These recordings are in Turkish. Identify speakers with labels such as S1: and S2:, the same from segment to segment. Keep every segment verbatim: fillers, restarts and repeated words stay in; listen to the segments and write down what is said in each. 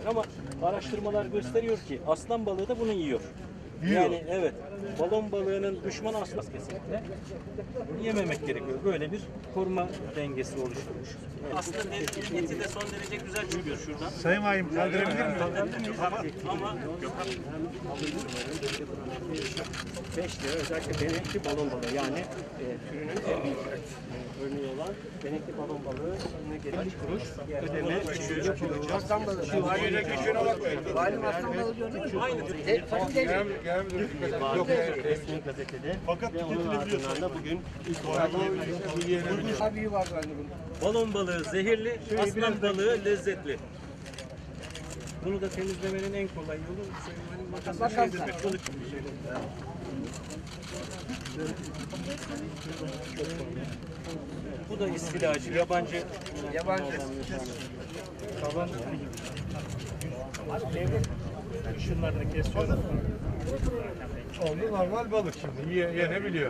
S1: ama araştırmalar gösteriyor ki aslan balığı da bunu yiyor. Yani evet, balon balığının düşmanı aslan kesinlikle. Yememek gerekiyor. Böyle bir koruma dengesi oluşturmuş. Evet. Aslında eti de son derece güzel çıkıyor şuradan.
S2: Sayın Valim kaldırabilir miyim?
S1: Ama beş lira özellikle benekli balon balığı yani e, türünün en büyük e, örneği olan benekli balon balığı ne gelir? beş kuruş ödeme yapılacak.
S2: Aslan balığı. Şu hayırlı gücüne bakmayın.
S3: Valim aslan balığı gördünüz mü?
S1: Aynı
S2: Yok.
S1: resmi gazetede
S2: Fakat
S1: ve onun ardından da bugün ilk olarak
S3: Daha büyüğü var bende bunun.
S1: balon balığı zehirli, aslan balığı lezzetli. Bunu da temizlemenin en kolay yolu makamda yedirmek. Balık gibi bir şey. Bu da istilacı, yabancı.
S3: Yabancı.
S1: Tamam.
S2: Şunları kesiyorum. Oldu normal balık şimdi. Ye, yenebiliyor.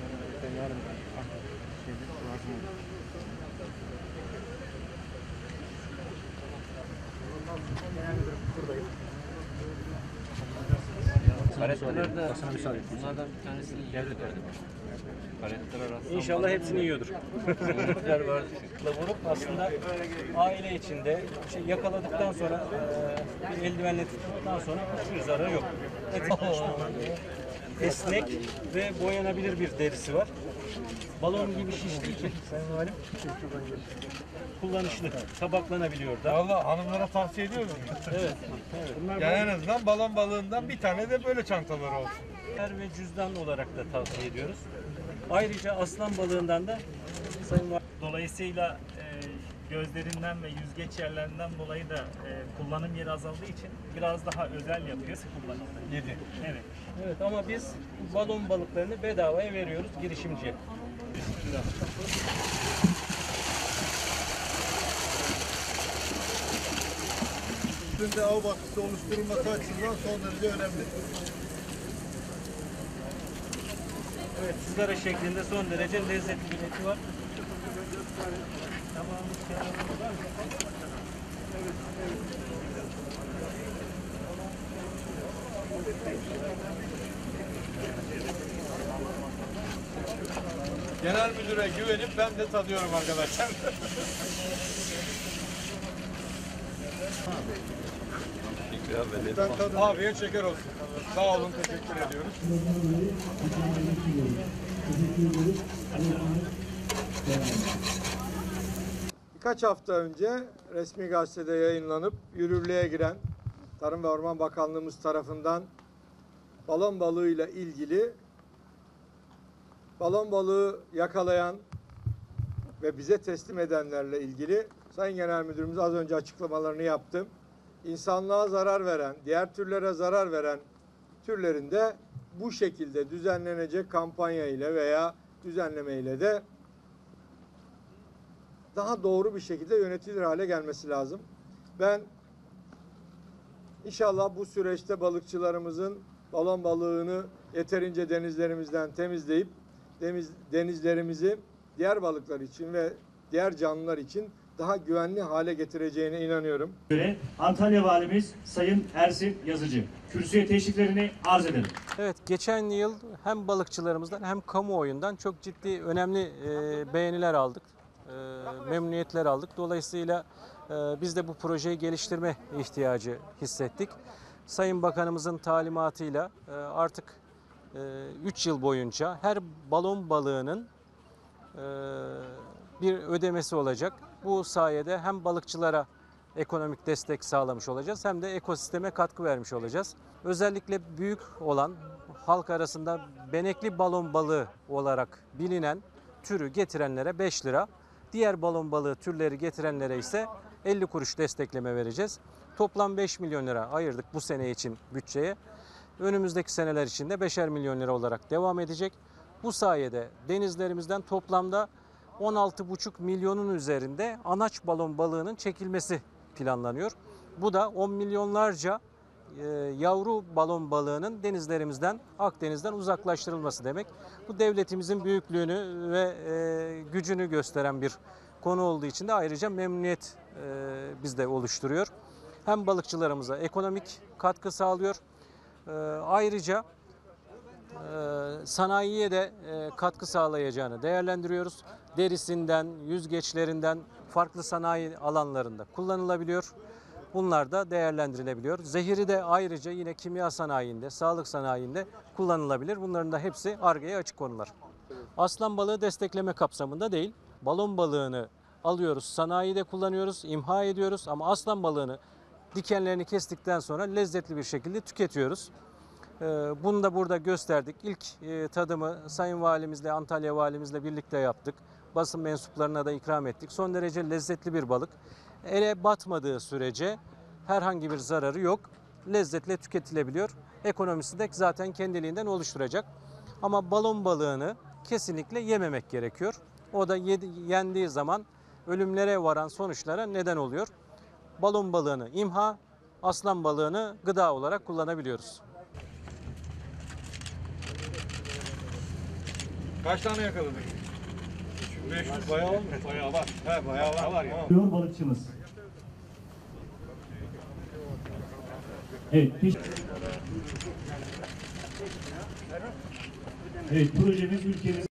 S4: Karetteler de bunlardan bir tanesini yerde gördüm. Karetteler aslında
S1: İnşallah hepsini yiyordur.
S4: vardı çünkü.
S1: Vurup aslında aile içinde şey yakaladıktan sonra e, bir eldivenle tuttuktan sonra hiçbir zararı yok. Et, esnek ve boyanabilir bir derisi var. Balon gibi şiştiği için Sayın Valim kullanışlı, tabaklanabiliyor da.
S2: Valla hanımlara tavsiye ediyorum.
S1: Evet. evet.
S2: Yani en azından balon balığından bir tane de böyle çantaları olsun.
S1: Her ve cüzdan olarak da tavsiye ediyoruz. Ayrıca aslan balığından da Sayın Valim
S5: Dolayısıyla e, gözlerinden ve yüzgeç yerlerinden dolayı da e, kullanım yeri azaldığı için biraz daha özel yapıyor kullanımda.
S2: Yedi.
S5: Evet.
S1: evet ama biz balon balıklarını bedavaya veriyoruz girişimciye.
S2: Üstünde av baskısı oluşturulması açısından son derece önemli.
S1: Evet, sigara şeklinde son derece lezzetli bir eti var.
S2: Genel müdüre güvenip ben de tadıyorum arkadaşlar. Abiye şeker olsun. Sağ olun, teşekkür ediyoruz. Birkaç hafta önce resmi gazetede yayınlanıp yürürlüğe giren Tarım ve Orman Bakanlığımız tarafından balon balığıyla ilgili balon balığı yakalayan ve bize teslim edenlerle ilgili Sayın Genel Müdürümüz az önce açıklamalarını yaptım. İnsanlığa zarar veren, diğer türlere zarar veren türlerin de bu şekilde düzenlenecek kampanya ile veya düzenleme ile de daha doğru bir şekilde yönetilir hale gelmesi lazım. Ben inşallah bu süreçte balıkçılarımızın balon balığını yeterince denizlerimizden temizleyip deniz, denizlerimizi diğer balıklar için ve diğer canlılar için daha güvenli hale getireceğine inanıyorum.
S6: Antalya Valimiz Sayın Ersin Yazıcı kürsüye teşriflerini arz ederim.
S1: Evet, geçen yıl hem balıkçılarımızdan hem kamuoyundan çok ciddi önemli e, beğeniler aldık, e, memnuniyetler aldık. Dolayısıyla e, biz de bu projeyi geliştirme ihtiyacı hissettik. Sayın Bakanımızın talimatıyla e, artık üç yıl boyunca her balon balığının e, bir ödemesi olacak. Bu sayede hem balıkçılara ekonomik destek sağlamış olacağız hem de ekosisteme katkı vermiş olacağız. Özellikle büyük olan halk arasında benekli balon balığı olarak bilinen türü getirenlere beş lira, diğer balon balığı türleri getirenlere ise elli kuruş destekleme vereceğiz. Toplam beş milyon lira ayırdık bu sene için bütçeye. Önümüzdeki seneler içinde beşer milyon lira olarak devam edecek. Bu sayede denizlerimizden toplamda on altı buçuk milyonun üzerinde anaç balon balığının çekilmesi planlanıyor. Bu da on milyonlarca e, yavru balon balığının denizlerimizden, Akdeniz'den uzaklaştırılması demek. Bu devletimizin büyüklüğünü ve e, gücünü gösteren bir konu olduğu için de ayrıca memnuniyet e, bizde oluşturuyor. hem balıkçılarımıza ekonomik katkı sağlıyor. Ee, ayrıca e, sanayiye de e, katkı sağlayacağını değerlendiriyoruz. Derisinden, yüzgeçlerinden farklı sanayi alanlarında kullanılabiliyor. Bunlar da değerlendirilebiliyor. Zehiri de ayrıca yine kimya sanayinde, sağlık sanayinde kullanılabilir. Bunların da hepsi Ar-Ge'ye açık konular. Aslan balığı destekleme kapsamında değil. Balon balığını alıyoruz, sanayide kullanıyoruz, imha ediyoruz ama aslan balığını dikenlerini kestikten sonra lezzetli bir şekilde tüketiyoruz. Ee, Bunu da burada gösterdik. İlk e, tadımı Sayın Valimizle, Antalya Valimizle birlikte yaptık. Basın mensuplarına da ikram ettik. Son derece lezzetli bir balık. Ele batmadığı sürece herhangi bir zararı yok. Lezzetle tüketilebiliyor. Ekonomisi de zaten kendiliğinden oluşturacak. Ama balon balığını kesinlikle yememek gerekiyor. O da yedi, yendiği zaman ölümlere varan sonuçlara neden oluyor. Balon balığını imha, aslan balığını gıda olarak kullanabiliyoruz.
S2: Kaç tane yakaladık? beş yüz bayağı olmuş. Bayağı var. He bayağı var. var ya.
S6: Diyor balıkçımız. Evet, piş- evet projemiz ülkemiz